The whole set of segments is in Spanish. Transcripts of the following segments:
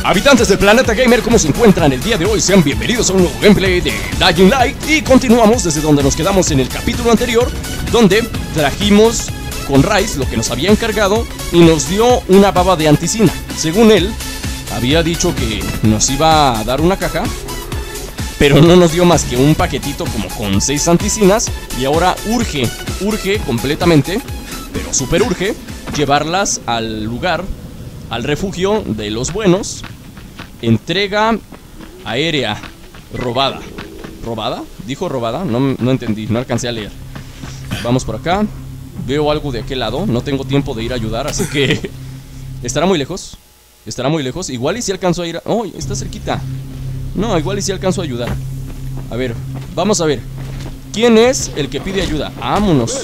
Habitantes del planeta gamer, ¿cómo se encuentran el día de hoy? Sean bienvenidos a un nuevo gameplay de Dying Light. Y continuamos desde donde nos quedamos en el capítulo anterior, donde trajimos con Rais lo que nos había encargado y nos dio una baba de anticina. Según él, había dicho que nos iba a dar una caja, pero no nos dio más que un paquetito como con 6 anticinas. Y ahora urge completamente, pero súper urge, llevarlas al lugar, al refugio de los buenos. Entrega aérea robada. ¿Robada? ¿Dijo robada? No entendí, no alcancé a leer. Vamos por acá. Veo algo de aquel lado. No tengo tiempo de ir a ayudar, así que... ¿Estará muy lejos? ¿Estará muy lejos? Igual y si alcanzo a ir a... ¡Oh! Está cerquita. No, igual y si alcanzo a ayudar. A ver, vamos a ver. ¿Quién es el que pide ayuda? Vámonos.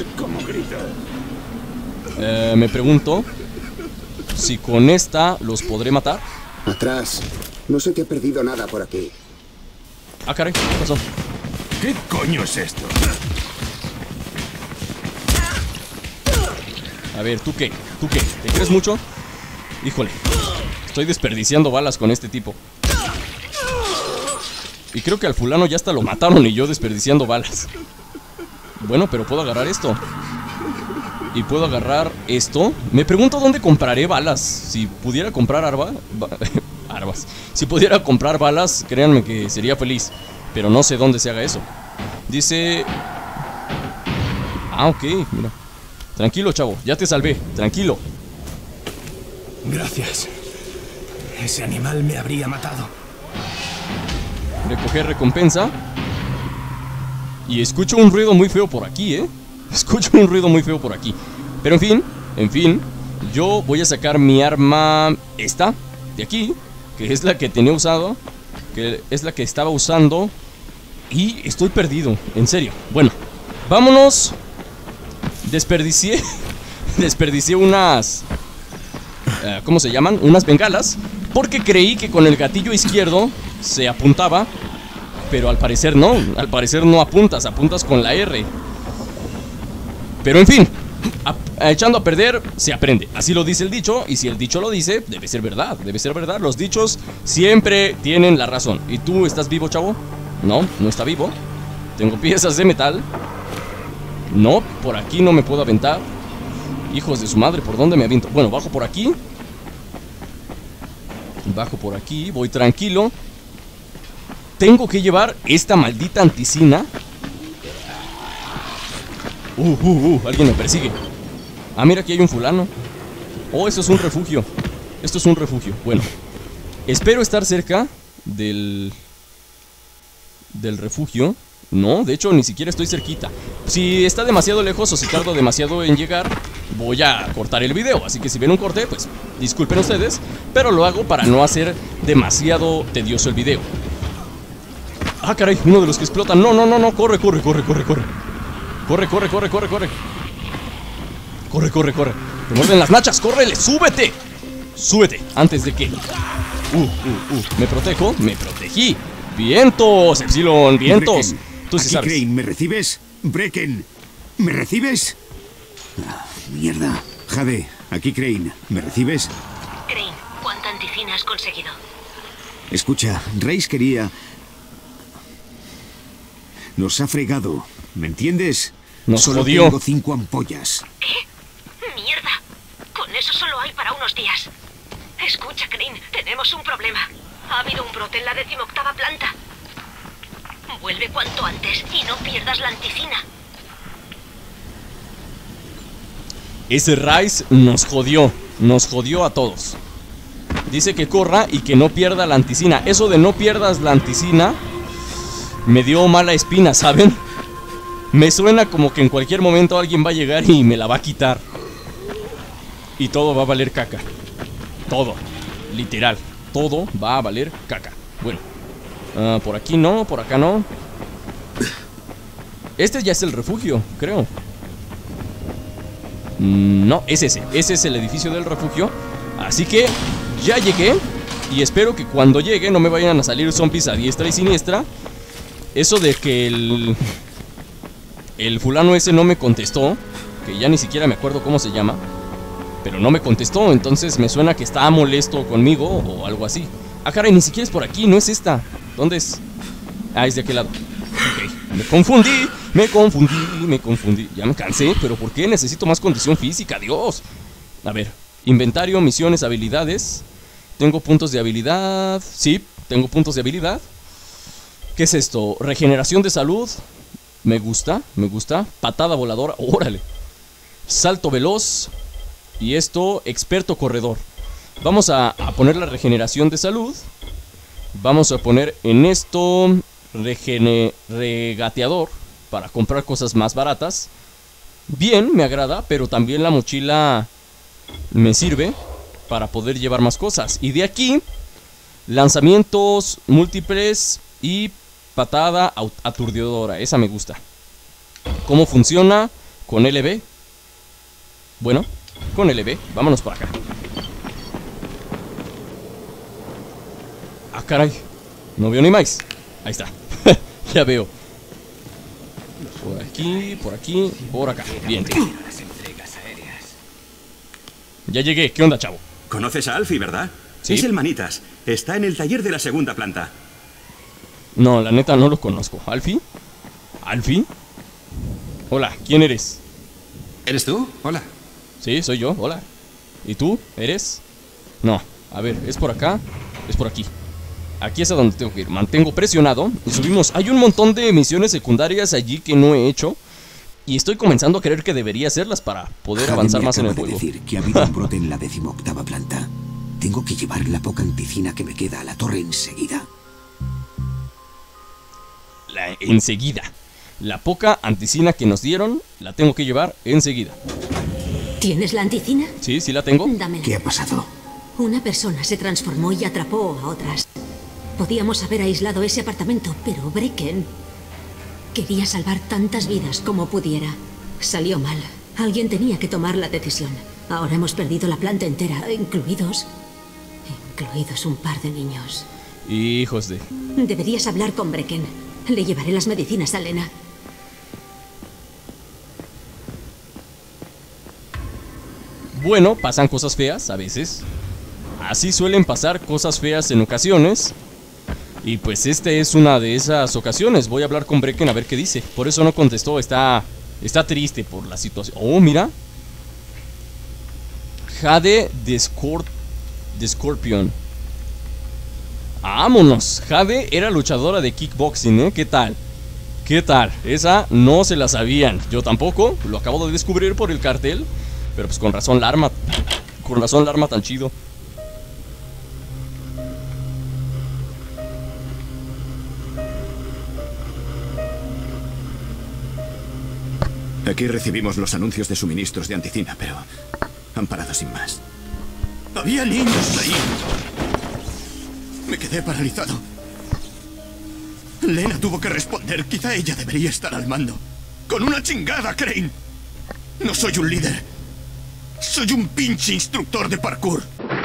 Me pregunto si con esta los podré matar. Atrás. No se te ha perdido nada por aquí. Ah, caray, ¿qué pasó? ¿Qué coño es esto? A ver, ¿tú qué? ¿Tú qué? ¿Te crees mucho? Híjole, estoy desperdiciando balas con este tipo. Y creo que al fulano ya hasta lo mataron y yo desperdiciando balas. Bueno, pero puedo agarrar esto. Y puedo agarrar esto. Me pregunto dónde compraré balas. Si pudiera comprar arbas. Si pudiera comprar balas, créanme que sería feliz. Pero no sé dónde se haga eso. Dice... Ah, ok, mira. Tranquilo, chavo, ya te salvé, tranquilo. Gracias. Ese animal me habría matado. Recoger recompensa. Y escucho un ruido muy feo por aquí, Escucho un ruido muy feo por aquí. Pero en fin, yo voy a sacar mi arma, esta, de aquí, que es la que tenía usado, que es la que estaba usando. Y estoy perdido, en serio. Bueno, vámonos. Desperdicié unas... ¿cómo se llaman? Unas bengalas, porque creí que con el gatillo izquierdo se apuntaba, pero al parecer no. Al parecer no apuntas, apuntas con la R. Pero en fin, echando a perder se aprende. Así lo dice el dicho, y si el dicho lo dice, debe ser verdad, debe ser verdad. Los dichos siempre tienen la razón. ¿Y tú estás vivo, chavo? No, no está vivo. Tengo piezas de metal. No, por aquí no me puedo aventar. Hijos de su madre, ¿por dónde me aviento? Bueno, bajo por aquí. Bajo por aquí, voy tranquilo. Tengo que llevar esta maldita anticina. Alguien me persigue. Ah, mira, aquí hay un fulano. Oh, eso es un refugio. Esto es un refugio. Bueno, espero estar cerca del refugio. No, de hecho ni siquiera estoy cerquita. Si está demasiado lejos o si tardo demasiado en llegar, voy a cortar el video. Así que si ven un corte, pues disculpen ustedes, pero lo hago para no hacer demasiado tedioso el video. Ah, caray, uno de los que explotan. No, corre. Corre. Te muerden las nachas, córrele, súbete. Súbete, antes de que... me protejo, me protegí. Vientos, Epsilon, vientos. Tú sí sabes. Crane, ¿me recibes? Brecken, ¿me recibes? Ah, mierda. Jade, aquí Crane, ¿me recibes? Crane, ¿cuánta anticina has conseguido? Escucha, Rais quería... Nos ha fregado, ¿me entiendes? Nos solo jodió. Tengo 5 ampollas. ¿Qué? ¡Mierda! Con eso solo hay para unos días. Escucha, Crane, tenemos un problema. Ha habido un brote en la 18ª planta. Vuelve cuanto antes y no pierdas la anticina. Ese Rais nos jodió a todos. Dice que corra y que no pierda la anticina. Eso de no pierdas la anticina me dio mala espina, ¿saben? Me suena como que en cualquier momento alguien va a llegar y me la va a quitar. Y todo va a valer caca. Todo, literal. Todo va a valer caca. Bueno, por aquí no, por acá no. Este ya es el refugio, creo. No, es ese es el edificio del refugio. Así que ya llegué. Y espero que cuando llegue no me vayan a salir zombies a diestra y siniestra. Eso de que el fulano ese no me contestó, que ya ni siquiera me acuerdo cómo se llama, pero no me contestó, entonces me suena que está molesto conmigo o algo así. Ah, caray, ni siquiera es por aquí, no es esta. ¿Dónde es? Ah, es de aquel lado. Ok, me confundí. Ya me cansé, pero ¿por qué? Necesito más condición física, Dios. A ver, inventario, misiones, habilidades. Tengo puntos de habilidad. Sí, tengo puntos de habilidad. ¿Qué es esto? Regeneración de salud. Me gusta. Patada voladora, órale. Salto veloz. Y esto, experto corredor. Vamos a poner la regeneración de salud. Vamos a poner en esto regateador para comprar cosas más baratas. Bien, me agrada, pero también la mochila me sirve para poder llevar más cosas. Y de aquí, lanzamientos múltiples y patada aturdidora. Esa me gusta. ¿Cómo funciona? Con LB. Bueno, con LB, vámonos para acá. Ah, caray, no veo ni más. Ahí está. Ya veo. Por aquí, por acá. Bien. Ya llegué, ¿qué onda, chavo? ¿Conoces a Alfie, verdad? Sí. Es el Manitas. Está en el taller de la segunda planta. No, la neta no lo conozco. ¿Alfie? ¿Alfie? Hola, ¿quién eres? ¿Eres tú? Hola. Sí, soy yo, hola. ¿Y tú? ¿Eres? No, a ver, ¿es por acá? Es por aquí. Aquí es a donde tengo que ir. Mantengo presionado y subimos. Hay un montón de misiones secundarias allí que no he hecho. Y estoy comenzando a creer que debería hacerlas para poder avanzar más en el juego. decir que ha habido un brote en la 18ª planta. Tengo que llevar la poca anticina que me queda a la torre enseguida. Enseguida. La poca anticina que nos dieron la tengo que llevar enseguida. ¿Tienes la anticina? Sí, sí la tengo. Dámela. ¿Qué ha pasado? Una persona se transformó y atrapó a otras. Podíamos haber aislado ese apartamento, pero Brecken quería salvar tantas vidas como pudiera. Salió mal. Alguien tenía que tomar la decisión. Ahora hemos perdido la planta entera, incluidos un par de niños. Hijos de... Deberías hablar con Brecken. Le llevaré las medicinas a Lena. Bueno, pasan cosas feas a veces. Así suelen pasar cosas feas en ocasiones. Y pues esta es una de esas ocasiones. Voy a hablar con Brecken a ver qué dice. Por eso no contestó, está triste por la situación. Oh, mira. Jade de Scorpion. Vámonos. Jade era luchadora de kickboxing, ¿eh? ¿Qué tal? ¿Qué tal? Esa no se la sabían. Yo tampoco, lo acabo de descubrir por el cartel. Pero pues con razón la arma. Con razón la arma tan chido. Aquí recibimos los anuncios de suministros de anticina, pero han parado sin más. ¡Había niños ahí! Me quedé paralizado. Lena tuvo que responder. Quizá ella debería estar al mando. ¡Con una chingada, Crane! No soy un líder. Soy un pinche instructor de parkour.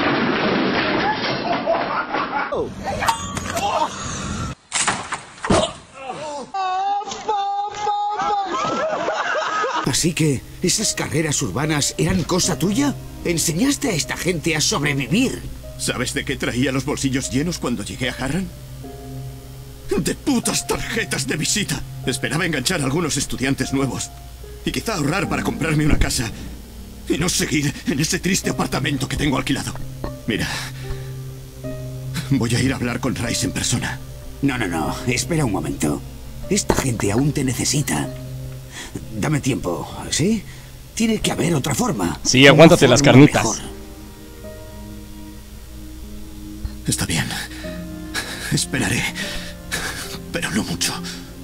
Así que, ¿esas carreras urbanas eran cosa tuya? ¿Enseñaste a esta gente a sobrevivir? ¿Sabes de qué traía los bolsillos llenos cuando llegué a Harran? De putas tarjetas de visita. Esperaba enganchar a algunos estudiantes nuevos. Y quizá ahorrar para comprarme una casa. Y no seguir en ese triste apartamento que tengo alquilado. Mira, voy a ir a hablar con Rice en persona. No, espera un momento. Esta gente aún te necesita. Dame tiempo, ¿sí? Tiene que haber otra forma. Sí, aguántate las carnitas. Mejor. Está bien. Esperaré. Pero no mucho.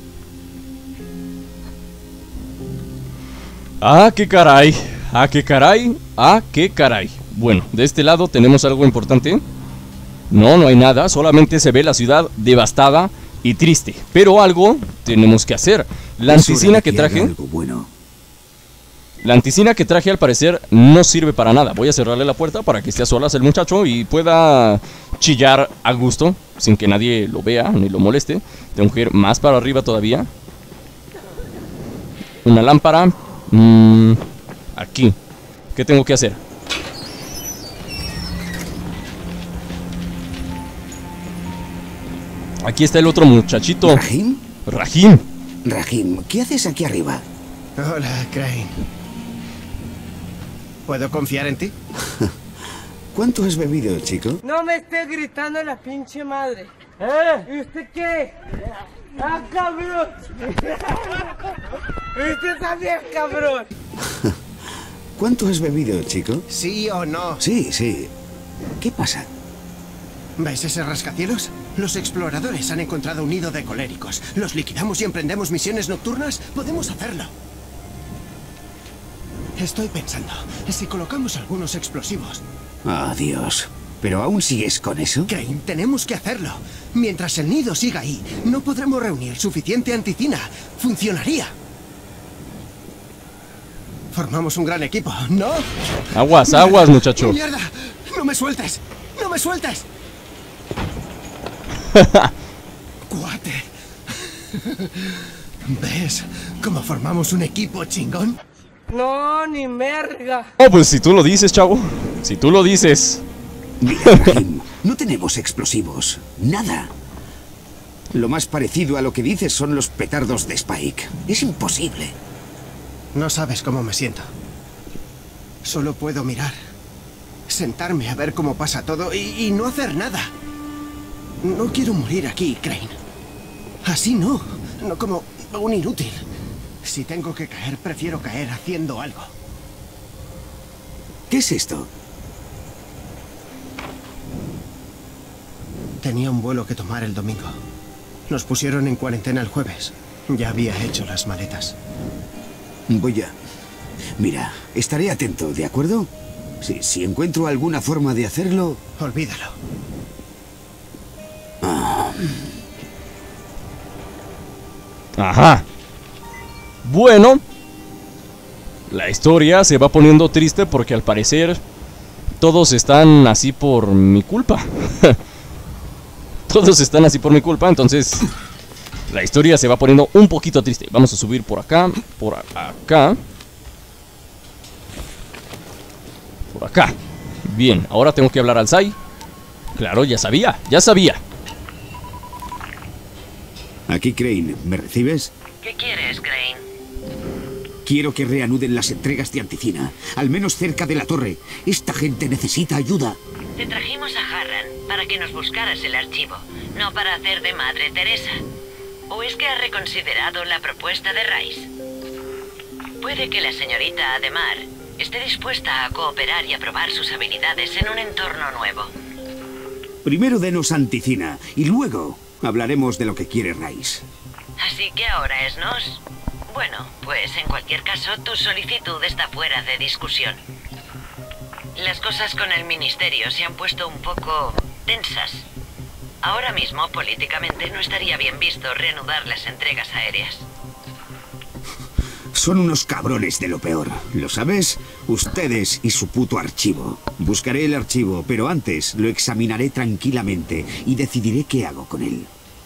Ah, qué caray. Ah, qué caray. Ah, qué caray. Bueno, de este lado tenemos algo importante. No hay nada. Solamente se ve la ciudad devastada y triste. Pero algo tenemos que hacer. La anticina que traje... Bueno. La anticina que traje al parecer no sirve para nada. Voy a cerrarle la puerta para que esté a solas el muchacho y pueda chillar a gusto, sin que nadie lo vea ni lo moleste. Tengo que ir más para arriba todavía. Una lámpara. Aquí. ¿Qué tengo que hacer? Aquí está el otro muchachito. ¿Rahim? Rahim. Rahim, ¿qué haces aquí arriba? Hola, Crane. ¿Puedo confiar en ti? ¿Cuánto has bebido, chico? No me esté gritando la pinche madre. ¿Y usted qué? ¡Ah, cabrón! ¡Usted también, cabrón! ¿Cuánto has bebido, chico? ¿Sí o no? Sí, sí. ¿Qué pasa? ¿Ves ese rascacielos? Los exploradores han encontrado un nido de coléricos. ¿Los liquidamos y emprendemos misiones nocturnas? Podemos hacerlo. Estoy pensando, si colocamos algunos explosivos... Oh, Dios. ¿Pero aún sigues con eso? Crane, tenemos que hacerlo. Mientras el nido siga ahí, no podremos reunir suficiente anticina. Funcionaría. Formamos un gran equipo, ¿no? Aguas, aguas, muchacho. ¡Mierda! ¡No me sueltes! ¡No me sueltes! ¡Cuate! ¿Ves cómo formamos un equipo chingón? No, ni merga. Oh, pues si tú lo dices, chavo. Si tú lo dices. Mira, Rahim, no tenemos explosivos. Nada. Lo más parecido a lo que dices son los petardos de Spike. Es imposible. No sabes cómo me siento. Solo puedo mirar. Sentarme a ver cómo pasa todo y no hacer nada. No quiero morir aquí, Crane. Así no. No como un inútil. Si tengo que caer, prefiero caer haciendo algo. ¿Qué es esto? Tenía un vuelo que tomar el domingo. Nos pusieron en cuarentena el jueves. Ya había hecho las maletas. Voy a... Mira, estaré atento, ¿de acuerdo? Si encuentro alguna forma de hacerlo... Olvídalo. Ajá. Bueno, la historia se va poniendo triste porque al parecer todos están así por mi culpa. Todos están así por mi culpa, entonces la historia se va poniendo un poquito triste. Vamos a subir por acá, por acá, por acá. Bien, ahora tengo que hablar al Sai. Claro, ya sabía, ya sabía. Aquí, Crane, ¿me recibes? ¿Qué quieres, Crane? Quiero que reanuden las entregas de anticina, al menos cerca de la torre. Esta gente necesita ayuda. Te trajimos a Harran para que nos buscaras el archivo, no para hacer de Madre Teresa. ¿O es que has reconsiderado la propuesta de Rice? Puede que la señorita Ademar esté dispuesta a cooperar y a probar sus habilidades en un entorno nuevo. Primero denos anticina y luego hablaremos de lo que quiere Rice. Así que ahora es nos. Bueno, pues en cualquier caso, tu solicitud está fuera de discusión. Las cosas con el ministerio se han puesto un poco tensas. Ahora mismo, políticamente, no estaría bien visto reanudar las entregas aéreas. Son unos cabrones de lo peor, ¿lo sabes? Ustedes y su puto archivo. Buscaré el archivo, pero antes lo examinaré tranquilamente y decidiré qué hago con él.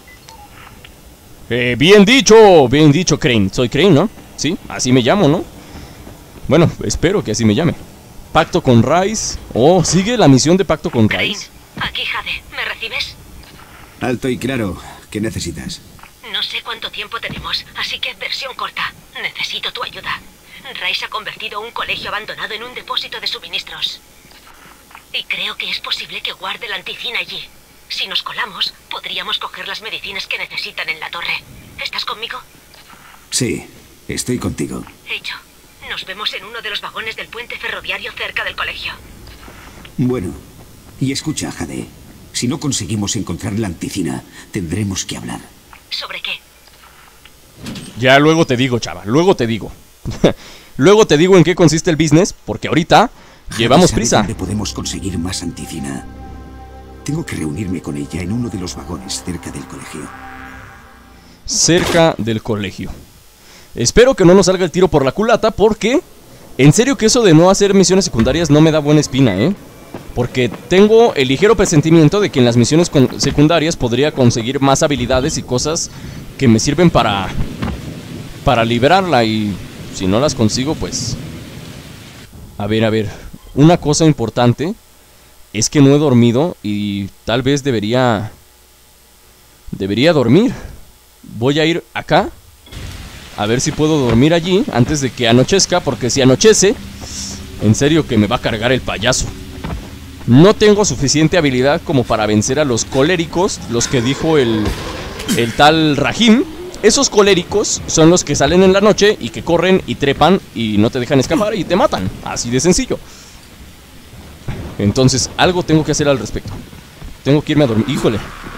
Bien dicho, Crane. Soy Crane, ¿no? Sí, así me llamo, ¿no? Bueno, espero que así me llame. Pacto con Rice. Oh, sigue la misión de pacto con Crane, Rice. aquí Jade, ¿me recibes? Alto y claro, ¿qué necesitas? No sé cuánto tiempo tenemos, así que versión corta. Necesito tu ayuda. Rice ha convertido un colegio abandonado en un depósito de suministros. Y creo que es posible que guarde la anticina allí. Si nos colamos, podríamos coger las medicinas que necesitan en la torre. ¿Estás conmigo? Sí, estoy contigo. Hecho. Nos vemos en uno de los vagones del puente ferroviario cerca del colegio. Bueno, y escucha, Jade. Si no conseguimos encontrar la anticina, tendremos que hablar. ¿Sobre qué? Ya luego te digo, chava, luego te digo. Luego te digo en qué consiste el business, porque ahorita llevamos ¿Sabe prisa. dónde podemos conseguir más anticina? Tengo que reunirme con ella en uno de los vagones cerca del colegio. Cerca del colegio. Espero que no nos salga el tiro por la culata, porque en serio que eso de no hacer misiones secundarias no me da buena espina, ¿eh? Porque tengo el ligero presentimiento de que en las misiones secundarias podría conseguir más habilidades y cosas que me sirven para librarla, y si no las consigo, pues... A ver, una cosa importante es que no he dormido y tal vez debería Debería dormir. Voy a ir acá a ver si puedo dormir allí antes de que anochezca, porque si anochece, en serio que me va a cargar el payaso. No tengo suficiente habilidad como para vencer a los coléricos, los que dijo el tal Rahim. Esos coléricos son los que salen en la noche y que corren y trepan y no te dejan escapar y te matan. Así de sencillo. Entonces, algo tengo que hacer al respecto. Tengo que irme a dormir. Híjole.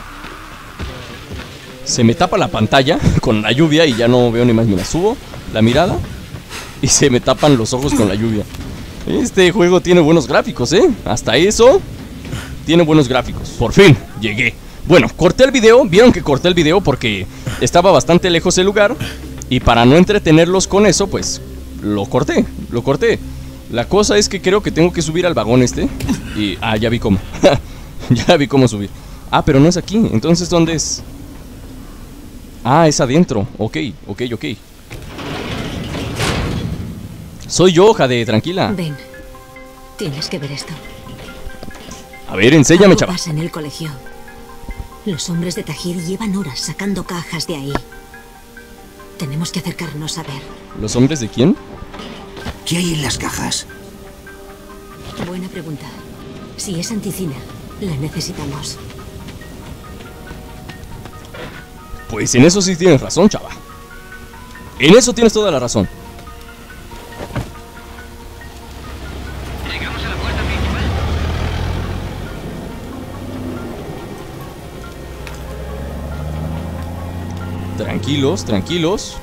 Se me tapa la pantalla con la lluvia y ya no veo ni más. Mira, subo la mirada y se me tapan los ojos con la lluvia. Este juego tiene buenos gráficos, ¿eh? Hasta eso tiene buenos gráficos. Por fin, llegué. Bueno, corté el video. Vieron que corté el video porque estaba bastante lejos el lugar. Y para no entretenerlos con eso, pues lo corté. La cosa es que creo que tengo que subir al vagón este. Y, ya vi cómo. Ya vi cómo subir. Pero no es aquí. Entonces, ¿dónde es? Es adentro. Ok. Soy yo, Jade, tranquila. Ven, tienes que ver esto. A ver, enséñame, Algo chaval. pasa en el colegio. Los hombres de Tahir llevan horas sacando cajas de ahí. Tenemos que acercarnos a ver. ¿Los hombres de quién? ¿Qué hay en las cajas? Buena pregunta. Si es anticina, la necesitamos. Pues en eso sí tienes razón, chava. En eso tienes toda la razón. Llegamos a la puerta principal. Tranquilos.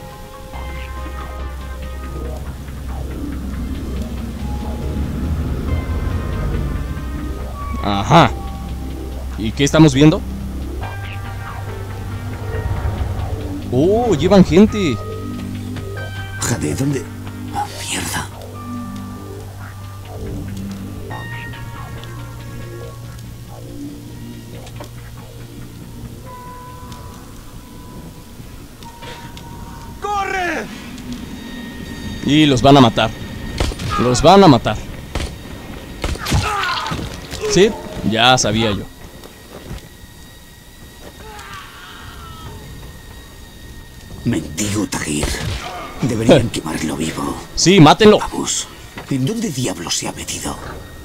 Ajá. ¿Y qué estamos viendo? Oh, llevan gente. Jade, ¿dónde? Mierda. ¡Corre! Y los van a matar. Sí, ya sabía yo. Mendigo Tahir. Deberían quemarlo vivo. Sí, mátenlo. Vamos. ¿En dónde diablos se ha metido?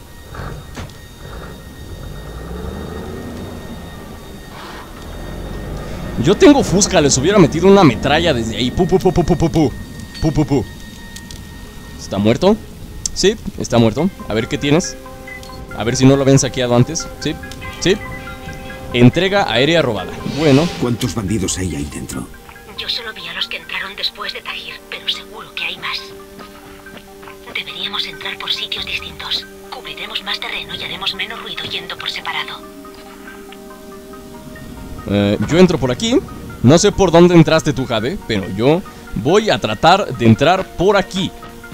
Yo tengo fusca, les hubiera metido una metralla desde ahí. Pu. ¿Está muerto? Sí, está muerto. A ver qué tienes. A ver si no lo habían saqueado antes. Sí. Entrega aérea robada. Bueno. ¿Cuántos bandidos hay ahí dentro? Yo solo vi a los que entraron después de Tahir, pero seguro que hay más. Deberíamos entrar por sitios distintos. Cubriremos más terreno y haremos menos ruido yendo por separado. Yo entro por aquí. No sé por dónde entraste tú, Jade, pero yo voy a tratar de entrar por aquí.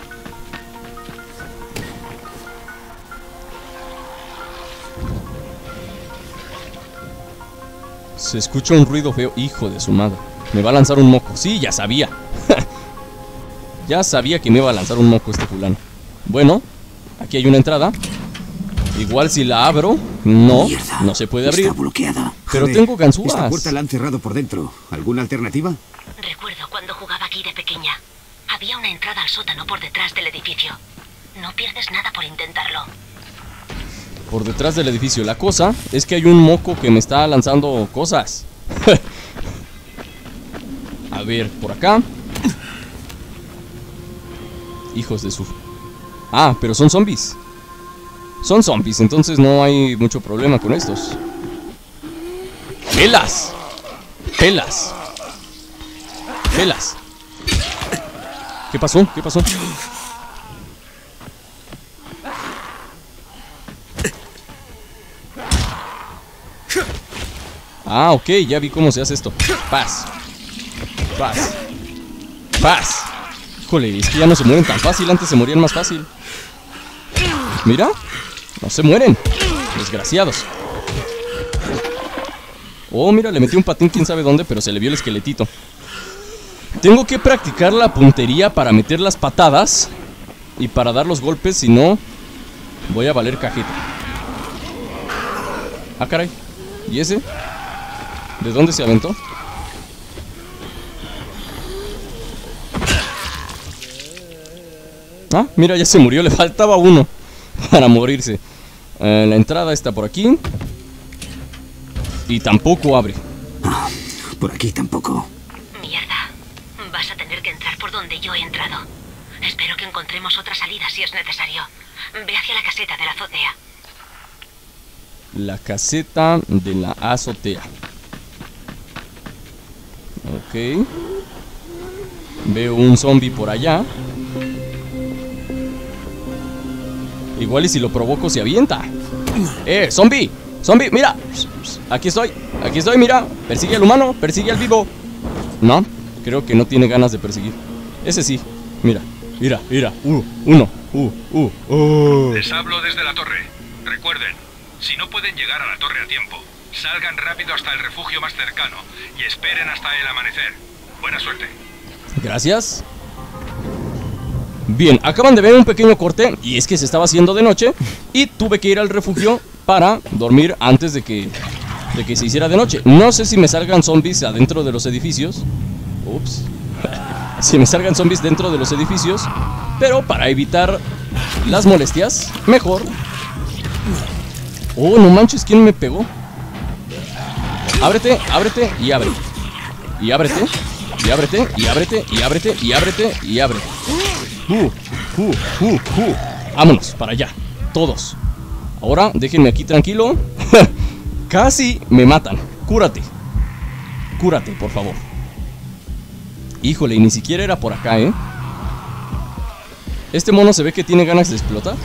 Se escucha un ruido feo. Hijo de su madre. Me va a lanzar un moco. Sí, ya sabía. Ya sabía que me iba a lanzar un moco este fulano. Bueno, aquí hay una entrada. Igual si la abro, no se puede abrir. Está bloqueada. Pero Jade, tengo ganzúas. Esta puerta la han cerrado por dentro. ¿Alguna alternativa? Recuerdo cuando jugaba aquí de pequeña. Había una entrada al sótano por detrás del edificio. No pierdes nada por intentarlo. Por detrás del edificio. La cosa es que hay un moco que me está lanzando cosas. A ver, por acá. Hijos de su... pero son zombies. Son zombies, entonces no hay mucho problema con estos. ¡Pelas! ¿Qué pasó? Ok, ya vi cómo se hace esto. Paz. Híjole, es que ya no se mueren tan fácil. Antes se morían más fácil. Mira, no se mueren. Desgraciados. Oh, mira, le metí un patín quién sabe dónde, pero se le vio el esqueletito. Tengo que practicar la puntería para meter las patadas y para dar los golpes, si no voy a valer cajeta. Caray. ¿Y ese? ¿De dónde se aventó? Ah, mira, ya se murió. Le faltaba uno para morirse. La entrada está por aquí. Y tampoco abre. Por aquí tampoco. Mierda. Vas a tener que entrar por donde yo he entrado. Espero que encontremos otra salida si es necesario. Ve hacia la caseta de la azotea. La caseta de la azotea. Ok. Veo un zombie por allá. Igual y si lo provoco se avienta. Zombie, zombie, mira. Aquí estoy, mira. Persigue al humano, persigue al vivo. No, creo que no tiene ganas de perseguir. Ese sí, mira, mira, mira. Uno. Les hablo desde la torre. Recuerden, si no pueden llegar a la torre a tiempo, salgan rápido hasta el refugio más cercano y esperen hasta el amanecer. Buena suerte. Gracias. Bien, acaban de ver un pequeño corte. Y es que se estaba haciendo de noche y tuve que ir al refugio para dormir antes de que se hiciera de noche. No sé si me salgan zombies adentro de los edificios. Ups. Si me salgan zombies dentro de los edificios, pero para evitar las molestias, mejor. Oh, no manches, ¿quién me pegó? Ábrete, ábrete y abre. Y ábrete. Y ábrete, y ábrete, y ábrete, y ábrete, y ábrete. Vámonos, para allá. Todos. Ahora, déjenme aquí tranquilo. Casi me matan. Cúrate. Cúrate, por favor. Híjole, y ni siquiera era por acá, ¿eh? Este mono se ve que tiene ganas de explotar.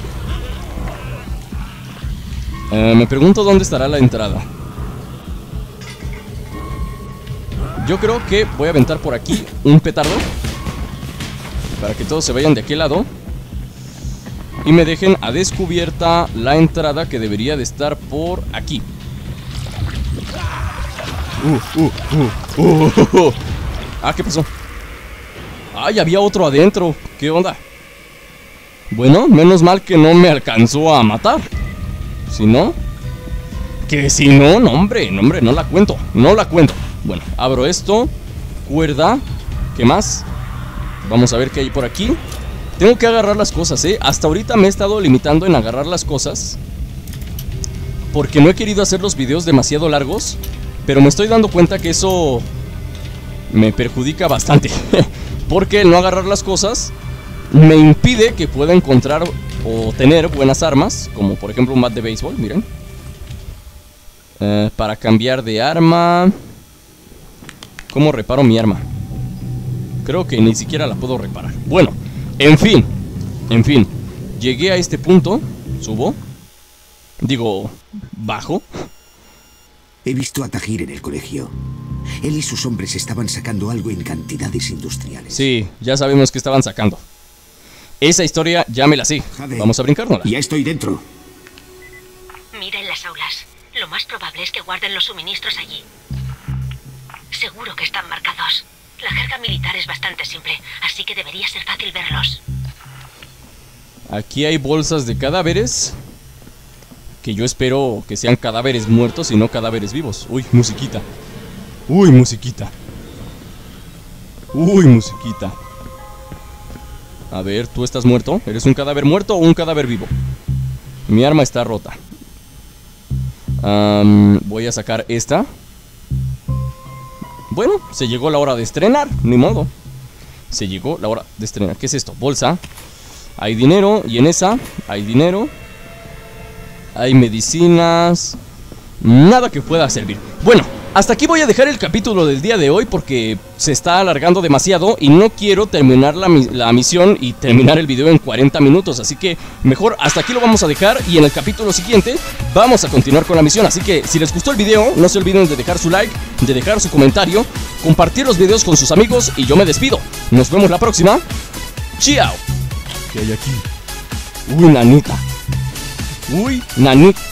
Me pregunto dónde estará la entrada. Yo creo que voy a aventar por aquí un petardo para que todos se vayan de aquel lado y me dejen a descubierta la entrada, que debería de estar por aquí. Ah, ¿qué pasó? Ay, había otro adentro. ¿Qué onda? Bueno, menos mal que no me alcanzó a matar. Si no... Que si no, no hombre, no la cuento. No la cuento. Bueno, abro esto. Cuerda. ¿Qué más? Vamos a ver qué hay por aquí. Tengo que agarrar las cosas, Hasta ahorita me he estado limitando en agarrar las cosas porque no he querido hacer los videos demasiado largos, pero me estoy dando cuenta que eso me perjudica bastante. Porque el no agarrar las cosas me impide que pueda encontrar o tener buenas armas, como por ejemplo un bat de béisbol, miren. Para cambiar de arma. ¿Cómo reparo mi arma? Creo que ni siquiera la puedo reparar. Bueno, en fin. Llegué a este punto. Subo. Digo, bajo. He visto a Tahir en el colegio. Él y sus hombres estaban sacando algo en cantidades industriales. Sí, ya sabemos que estaban sacando. Esa historia ya me la sé. Vamos a brincárnosla. Ya estoy dentro. Mira en las aulas. Lo más probable es que guarden los suministros allí. Seguro que están marcados. La jerga militar es bastante simple, así que debería ser fácil verlos. Aquí hay bolsas de cadáveres, que yo espero que sean cadáveres muertos y no cadáveres vivos. Uy, musiquita. Uy, musiquita. Uy, musiquita. A ver, ¿tú estás muerto? ¿Eres un cadáver muerto o un cadáver vivo? Mi arma está rota. Voy a sacar esta. Bueno, se llegó la hora de estrenar, ni modo. Se llegó la hora de estrenar. ¿Qué es esto? Bolsa. Hay dinero, y en esa hay dinero. Hay medicinas. Nada que pueda servir. Bueno, hasta aquí voy a dejar el capítulo del día de hoy porque se está alargando demasiado y no quiero terminar la misión y terminar el video en 40 minutos. Así que mejor hasta aquí lo vamos a dejar y en el capítulo siguiente vamos a continuar con la misión. Así que si les gustó el video, no se olviden de dejar su like, de dejar su comentario, compartir los videos con sus amigos y yo me despido. Nos vemos la próxima. ¡Chao! ¿Qué hay aquí? Uy, nanita. Uy, nanita.